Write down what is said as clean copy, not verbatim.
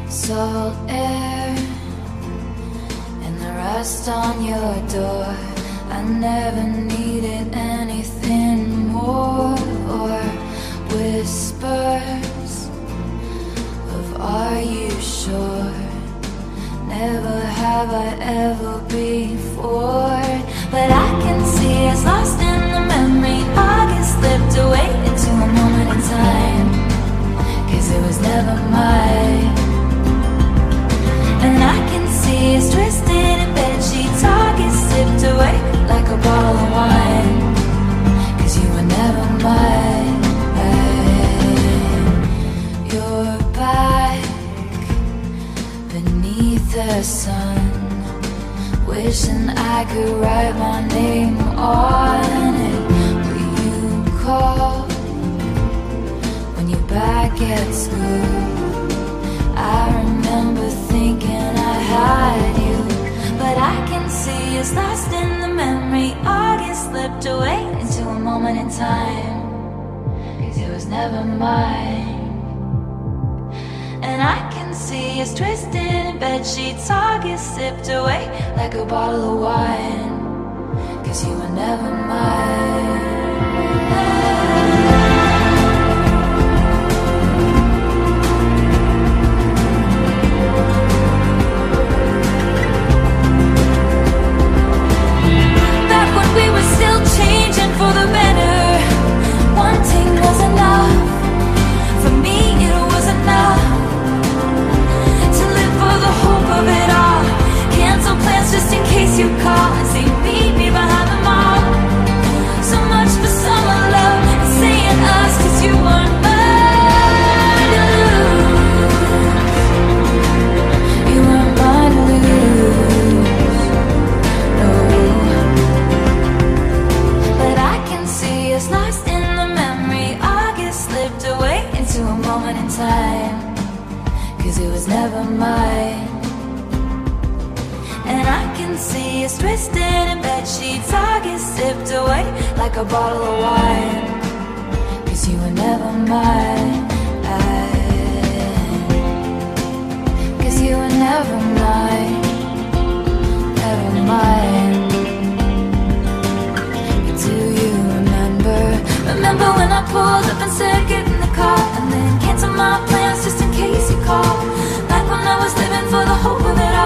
salt air and the rust on your door. I never needed anything more, or whispers of "Are you sure?" Never have I ever before. But I can see it's lost in the memory. August slipped away into a moment in time, 'cause it was never mine. And I can see us twisted in bedsheets. August slipped away like a bottle of wine, 'cause you were never mine. You're back beneath the sun, wishing I could write my name on it. Will you call when you're back at school? I remember thinking I had you, but I can see it's lost in the memory. August slipped away into a moment in time, 'cause it was never mine. And I can see us twisted in bedsheets. August sipped away like a bottle of wine, 'cause you were never mine. Back when we were still changing for the better, wanting was enough. For me it was enough to live for the hope of it all. Cancel plans just in case you call and say meet me behind the mall. So much for summer love and saying us, 'cause you weren't mine to lose. You weren't mine to lose, no. But I can see us lost in the memory. August slipped away into a moment in time, 'cause it was never mine. And I can see us twisted in bedsheets. August sipped away like a bottle of wine, 'cause you were never mine. 'Cause you were never mine, never mine. But do you remember? Remember when I pulled up and said get in the car, and then cancel my plans just in case you called? Back when I was living for the hope of it